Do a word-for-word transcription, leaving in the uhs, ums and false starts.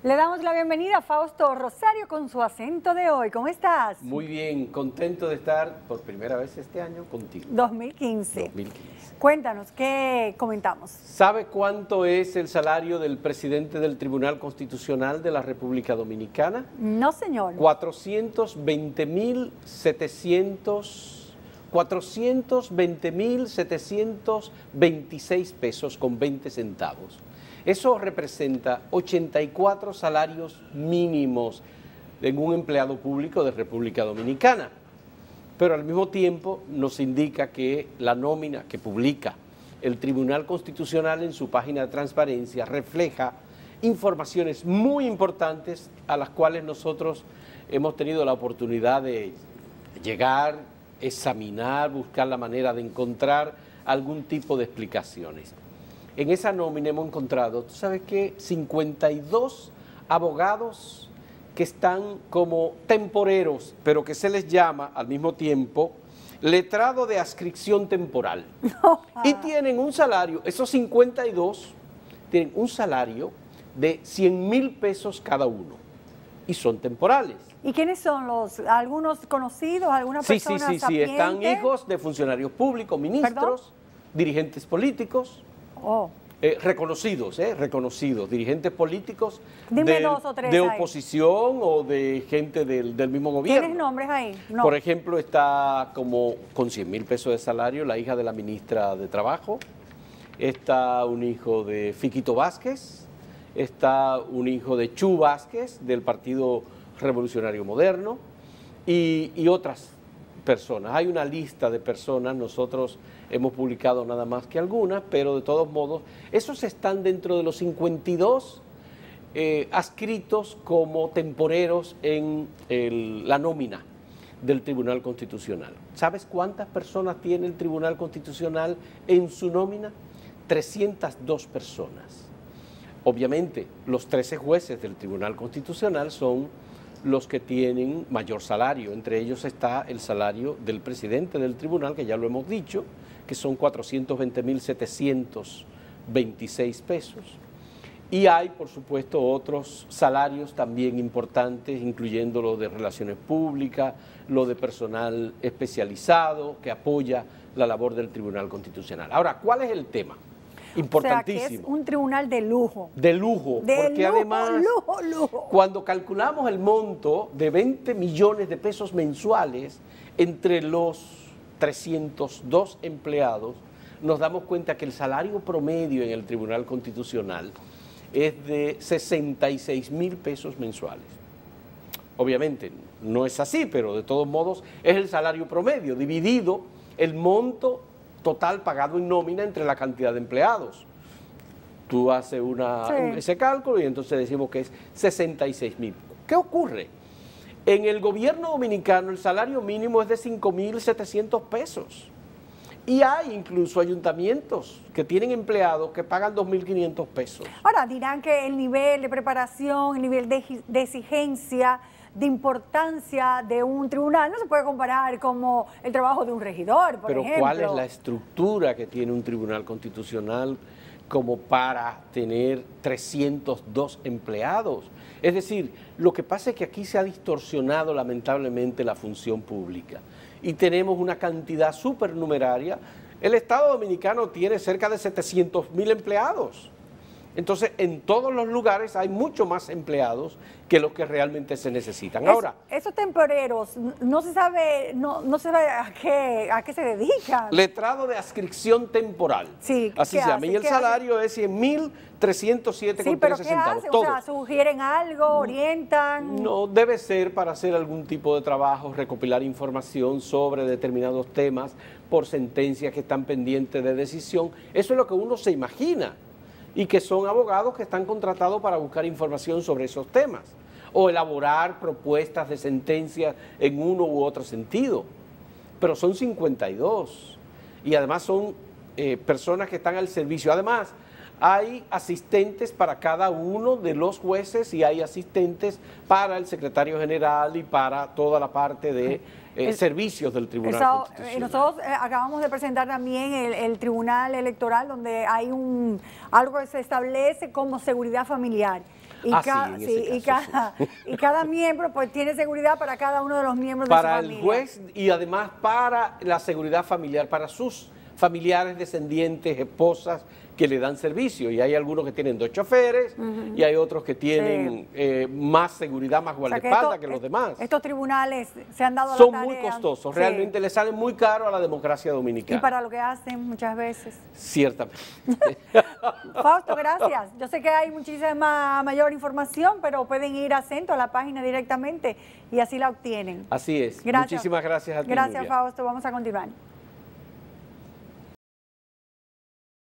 Le damos la bienvenida a Fausto Rosario con su acento de hoy. ¿Cómo estás? Muy bien, contento de estar por primera vez este año contigo. dos mil quince. dos mil quince. Cuéntanos, ¿qué comentamos? ¿Sabe cuánto es el salario del presidente del Tribunal Constitucional de la República Dominicana? No, señor. cuatrocientos veinte mil setecientos veintiséis pesos con veinte centavos. Eso representa ochenta y cuatro salarios mínimos en un empleado público de República Dominicana. Pero al mismo tiempo nos indica que la nómina que publica el Tribunal Constitucional en su página de transparencia refleja informaciones muy importantes a las cuales nosotros hemos tenido la oportunidad de llegar, examinar, buscar la manera de encontrar algún tipo de explicaciones. En esa nómina hemos encontrado, tú sabes que cincuenta y dos abogados que están como temporeros, pero que se les llama al mismo tiempo letrado de adscripción temporal. Y tienen un salario, esos cincuenta y dos tienen un salario de cien mil pesos cada uno y son temporales. ¿Y quiénes son los, algunos conocidos, algunas Sí, personas sí, sí, sí, están sapientes? hijos de funcionarios públicos, ministros, ¿Perdón? dirigentes políticos. Oh. Eh, reconocidos, eh, reconocidos, dirigentes políticos Dime del- dos o tres de ahí. oposición o de gente del, del mismo gobierno. ¿Tienes nombres ahí? No. Por ejemplo, está como con cien mil pesos de salario la hija de la ministra de Trabajo, está un hijo de Fiquito Vázquez, está un hijo de Chu Vázquez del Partido Revolucionario Moderno y, y otras personas. Hay una lista de personas, nosotros hemos publicado nada más que algunas, pero de todos modos, esos están dentro de los cincuenta y dos eh, adscritos como temporeros en el- la nómina del Tribunal Constitucional. ¿Sabes cuántas personas tiene el Tribunal Constitucional en su nómina? trescientas dos personas. Obviamente, los trece jueces del Tribunal Constitucional son los que tienen mayor salario. Entre ellos está el salario del presidente del tribunal, que ya lo hemos dicho, que son cuatrocientos veinte mil setecientos veintiséis pesos. Y hay, por supuesto, otros salarios también importantes, incluyendo lo de relaciones públicas, lo de personal especializado que apoya la labor del Tribunal Constitucional. Ahora, ¿cuál es el tema? Importantísimo. O sea, que es un tribunal de lujo. De lujo, De porque lujo, además, lujo, lujo. cuando calculamos el monto de veinte millones de pesos mensuales entre los trescientos dos empleados, nos damos cuenta que el salario promedio en el Tribunal Constitucional es de sesenta y seis mil pesos mensuales. Obviamente no es así, pero de todos modos es el salario promedio, dividido el monto total pagado en nómina entre la cantidad de empleados. Tú haces una, Sí. ese cálculo y entonces decimos que es sesenta y seis mil. ¿Qué ocurre? En el gobierno dominicano el salario mínimo es de cinco mil setecientos pesos. Y hay incluso ayuntamientos que tienen empleados que pagan dos mil quinientos pesos. Ahora, dirán que el nivel de preparación, el nivel de, de exigencia, de importancia de un tribunal no se puede comparar como el trabajo de un regidor, por Pero ejemplo. ¿cuál es la estructura que tiene un tribunal constitucional como para tener trescientos dos empleados? Es decir, lo que pasa es que aquí se ha distorsionado lamentablemente la función pública y tenemos una cantidad supernumeraria. El Estado Dominicano tiene cerca de setecientos mil empleados. Entonces, en todos los lugares hay mucho más empleados que los que realmente se necesitan. Es- Ahora, esos temporeros, no se sabe, no, no se sabe a qué, a qué se dedican. letrado de adscripción temporal. Sí, Así ¿qué se llama. hace? Y el ¿Qué salario es cien mil trescientos siete Sí, con pero trece ¿qué centavos. hacen? O Todo. sea, sugieren algo, orientan. No, debe ser para hacer algún tipo de trabajo, recopilar información sobre determinados temas por sentencias que están pendientes de decisión. Eso es lo que uno se imagina. Y que son abogados que están contratados para buscar información sobre esos temas o elaborar propuestas de sentencia en uno u otro sentido. Pero son cincuenta y dos y además son eh, personas que están al servicio. Además, hay asistentes para cada uno de los jueces y hay asistentes para el secretario general y para toda la parte de eh, el, servicios del Tribunal Eso, Constitucional. eh, nosotros eh, acabamos de presentar también el, el Tribunal Electoral, donde hay un algo que se establece como seguridad familiar. Y, ah, ca sí, en sí, ese y, caso, cada, sí. y cada miembro pues tiene seguridad para cada uno de los miembros para de su familia. el juez y además para la seguridad familiar, para sus familiares, descendientes, esposas que le dan servicio. Y hay algunos que tienen dos choferes uh-huh. y hay otros que tienen sí. eh, más seguridad, más guardaespaldas o sea que, que los demás. Estos tribunales se han dado Son la tarea. muy costosos, sí. realmente le salen muy caro a la democracia dominicana. Y para lo que hacen muchas veces. Ciertamente. Fausto, gracias. Yo sé que hay muchísima mayor información, pero pueden ir a Acento, a la página directamente y así la obtienen. Así es. Gracias. Muchísimas gracias a ti, Gracias, Nuria. Fausto. Vamos a continuar.